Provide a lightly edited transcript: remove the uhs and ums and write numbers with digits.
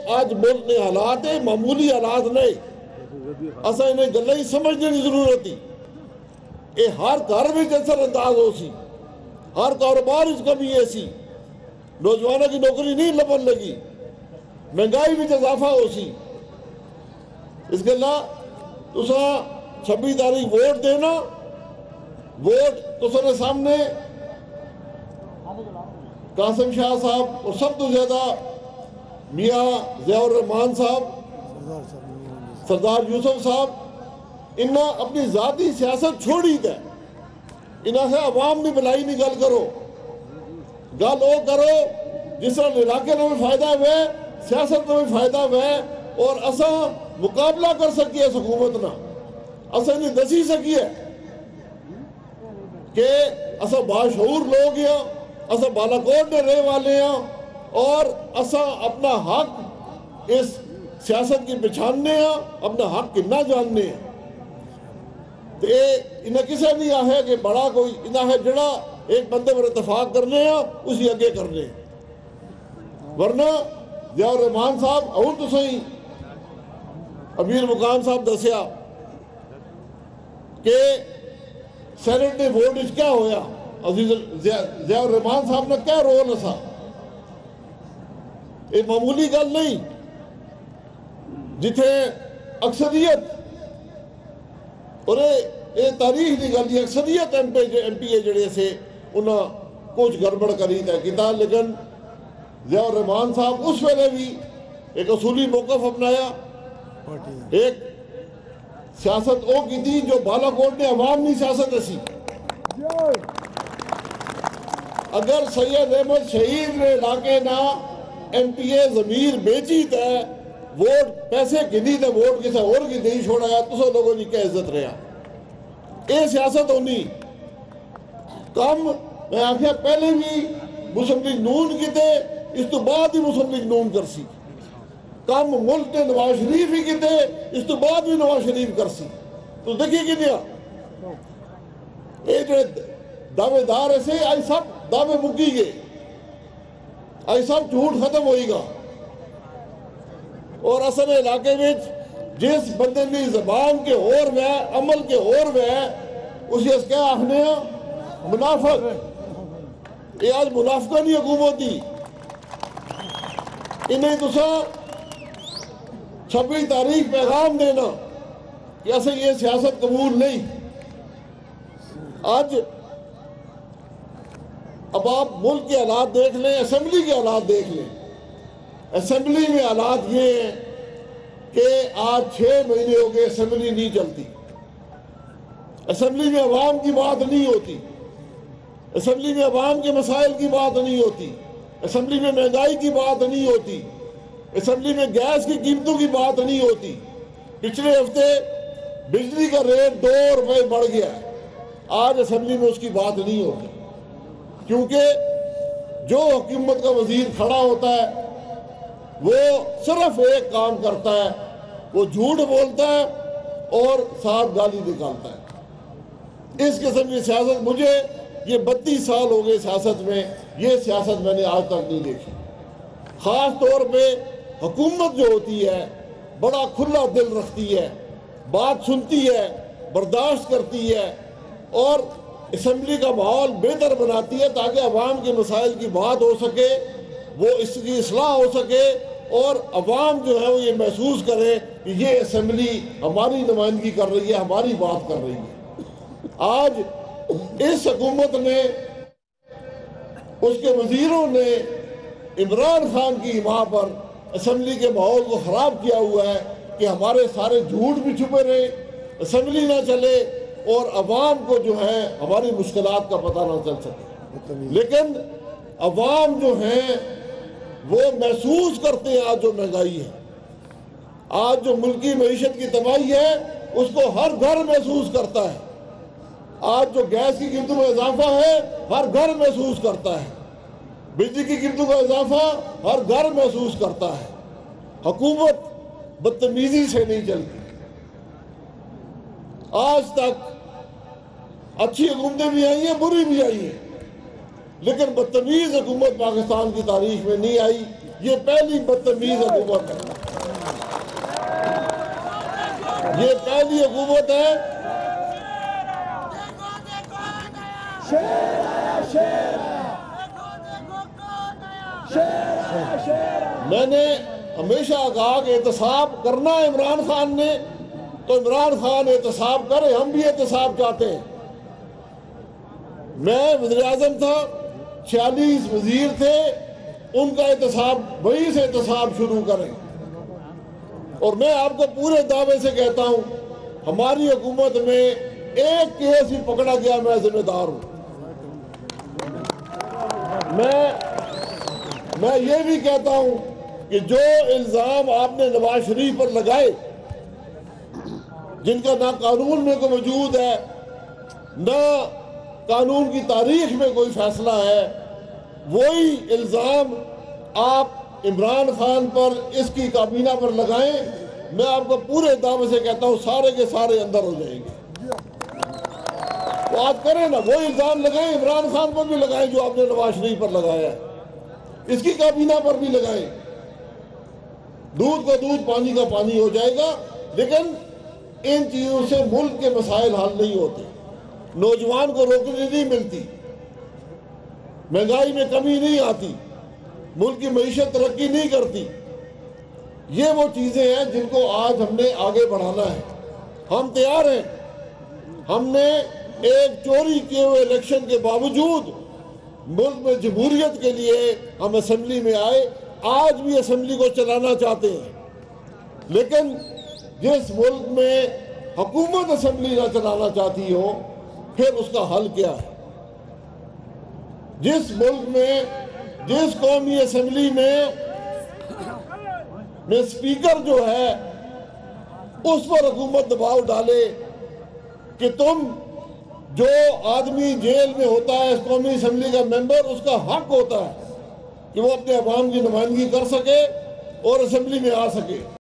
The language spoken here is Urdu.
آج ملک نے حالات ہے معمولی حالات نہیں اسا انہیں گلیں ہی سمجھنے کی ضرورت ہی یہ ہر گھر میں اثر انداز ہو سی ہر کاروبار اس کا بھی ایسی نوجوانوں کی نوکری نہیں لبن لگی مہنگائی بھی اضافہ ہو سی اس گلا تسا 26 تاریخ ووٹ دینا ووٹ تسا نے سامنے قاسم شاہ صاحب اور سب تو زیادہ میاں ضیاء الرحمان صاحب سردار یوسف صاحب انہاں اپنی ذاتی سیاست چھوڑی دے انہاں سے عوام نہیں بلائی نہیں گل کرو گل وہ کرو جس طرح علاقے میں بھی فائدہ ہوئے سیاست میں بھی فائدہ ہوئے اور اسا مقابلہ کر سکیے اس حکومت نہ اسا نہیں دسی سکیے کہ اسا باشعور لوگ ہیں اسا بالاکوٹ میں رہے والے ہیں اور اسا اپنا حق اس سیاست کی پہچاننے ہیں اپنا حق کنا جاننے ہیں تو انہیں کسے نہیں آئے کہ بڑا کوئی انہیں ہے جڑا ایک بندے پر اتفاق کرنے ہیں اسی آگے کرنے ہیں ورنہ ضیاء الرحمان صاحب اور تو صحیح امیر مقام صاحب دسیا کہ سینٹ نے ووٹ اس کیا ہویا عزیز ضیاء الرحمان صاحب نے کیا رول اسا یہ معمولی گل نہیں جتھے اکثریت اور یہ تاریخ دی گل دی اکثریت ایم پی اے جڑے سے انہاں کچھ گڑبڑ کری تے کیتا لیکن ضیاء الرحمان صاحب اس ویلے بھی ایک اصولی موقف اپنایا ایک سیاست او کی تھی جو بالاکوٹ نے عوام نہیں سیاست ایسی اگر سید احمد شہید نے علاقے نہ ایم پی اے ضمیر بیچی تے ووٹ پیسے گنی تے ووٹ کسے اور کی نہیں چھوڑایا تو سو لوگوں نے کیا عزت رہا اے سیاست ہونی کم میں آخیا پہلے بھی مسلم لیگ نون کی تے اس تو بعد ہی مسلم لیگ نون کرسی کم ملک نے نواز شریف ہی کی تے اس تو بعد بھی نواز شریف کرسی تو دیکھیے کہ دیا اے جو دعوے دار ایسے آئی سب دعوے مکی گئے آئی سب جھوٹ ختم ہوئی گا اور اصل علاقے میں جس بندے میں زبان کے اور میں عمل کے اور میں اسی اس کیا آخنے ہیں منافق یہ آج منافقہ نہیں حکومت دی انہیں تو سا 26 تاریخ پیغام دینا کہ ایسے یہ سیاست قبول نہیں آج اب آپ ملک کے حالات دیکھ لیں اسمبلی کے حالات دیکھ لیں اسمبلی میں حالات یہ ہیں کہ آج 6 مہینے ہو گئے اسمبلی نہیں چلتی اسمبلی میں عوام کی بات نہیں ہوتی اسمبلی میں عوام کے مسائل کی بات نہیں ہوتی اسمبلی میں مہنگائی کی بات نہیں ہوتی اسمبلی میں گیس کی قیمتوں کی بات نہیں ہوتی پچھلے ہفتے بجلی کا ریٹ 2 روپے بڑھ گیا ہے آج اسمبلی میں اس کی بات نہیں ہوتی کیونکہ جو حکومت کا وزیر کھڑا ہوتا ہے وہ صرف ایک کام کرتا ہے وہ جھوٹ بولتا ہے اور ساتھ گالی نکالتا ہے اس قسم کی سیاست مجھے یہ 32 سال ہو گئے سیاست میں یہ سیاست میں نے آج تک نہیں دیکھی خاص طور پہ حکومت جو ہوتی ہے بڑا کھلا دل رکھتی ہے بات سنتی ہے برداشت کرتی ہے اور اسمبلی کا ماحول بہتر بناتی ہے تاکہ عوام کے مسائل کی بات ہو سکے وہ اس کی اصلاح ہو سکے اور عوام جو ہے وہ یہ محسوس کرے کہ یہ اسمبلی ہماری نمائندگی کر رہی ہے ہماری بات کر رہی ہے آج اس حکومت نے اس کے وزیروں نے عمران خان کی حمایت پر اسمبلی کے ماحول کو خراب کیا ہوا ہے کہ ہمارے سارے جھوٹ بھی چھپے رہے اسمبلی نہ چلے اور عوام کو جو ہے ہماری مشکلات کا پتہ نہ چل سکے لیکن عوام جو ہیں وہ محسوس کرتے ہیں آج جو مہنگائی ہے آج جو ملکی معیشت کی تباہی ہے اس کو ہر گھر محسوس کرتا ہے آج جو گیس کی قیمتوں میں اضافہ ہے ہر گھر محسوس کرتا ہے بجلی کی قیمتوں کا اضافہ ہر گھر محسوس کرتا ہے حکومت بدتمیزی سے نہیں چلتی آج تک اچھی حکومتیں بھی آئی ہیں بری بھی آئی ہیں لیکن بدتمیز حکومت پاکستان کی تاریخ میں نہیں آئی یہ پہلی بدتمیز حکومت ہے، یہ پہلی حکومت ہے۔ میں نے ہمیشہ کہا کہ احتساب کرنا ہے عمران خان نے تو عمران خان احتساب کرے، ہم بھی احتساب چاہتے ہیں۔ میں وزیراعظم تھا، 46 وزیر تھے، ان کا احتساب وہیں سے احتساب شروع کریں۔ اور میں آپ کو پورے دعوے سے کہتا ہوں ہماری حکومت میں ایک کیس بھی پکڑا گیا میں ذمہ دار ہوں۔ میں یہ بھی کہتا ہوں کہ جو الزام آپ نے نواز شریف پر لگائے جن کا نہ قانون میں کوئی موجود ہے نہ قانون کی تاریخ میں کوئی فیصلہ ہے، وہی الزام آپ عمران خان پر اس کی کابینہ پر لگائیں، میں آپ کو پورے دعوے سے کہتا ہوں سارے کے سارے اندر ہو جائیں گے۔ تو آپ کریں نا، وہی الزام لگائیں، عمران خان پر بھی لگائیں جو آپ نے نواز شریف پر لگایا ہے، اس کی کابینہ پر بھی لگائیں، دودھ کا دودھ پانی کا پانی ہو جائے گا۔ لیکن ان چیزوں سے ملک کے مسائل حل نہیں ہوتے، نوجوان کو روزگاری نہیں ملتی، مہنگائی میں کمی نہیں آتی، ملک کی معیشت ترقی نہیں کرتی۔ یہ وہ چیزیں ہیں جن کو آج ہم نے آگے بڑھانا ہے۔ ہم تیار ہیں، ہم نے ایک چوری کیے ہوئے الیکشن کے باوجود ملک میں جمہوریت کے لیے ہم اسمبلی میں آئے، آج بھی اسمبلی کو چلانا چاہتے ہیں۔ لیکن جس ملک میں حکومت اسمبلی نہ چلانا چاہتی ہو پھر اس کا حل کیا ہے؟ جس ملک میں جس قومی اسمبلی میں اسپیکر جو ہے اس پر حکومت دباؤ ڈالے کہ تم جو آدمی جیل میں ہوتا ہے اس قومی اسمبلی کا ممبر، اس کا حق ہوتا ہے کہ وہ اپنے عوام کی نمائندگی کر سکے اور اسمبلی میں آ سکے۔